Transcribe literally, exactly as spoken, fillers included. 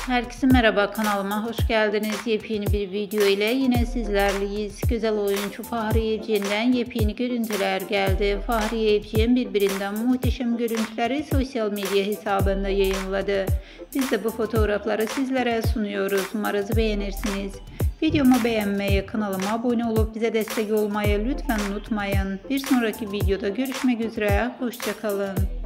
Herkese merhaba, kanalıma hoş geldiniz. Yepyeni bir video ile yine sizlerleyiz. Güzel oyuncu Fahriye Evcen'den yepyeni görüntüler geldi. Fahriye Evcen birbirinden muhteşem görüntüleri sosyal medya hesabında yayınladı. Biz de bu fotoğrafları sizlere sunuyoruz. Umarız beğenirsiniz. Videomu beğenmeyi, kanalıma abone olup bize destek olmayı lütfen unutmayın. Bir sonraki videoda görüşmek üzere. Hoşça kalın.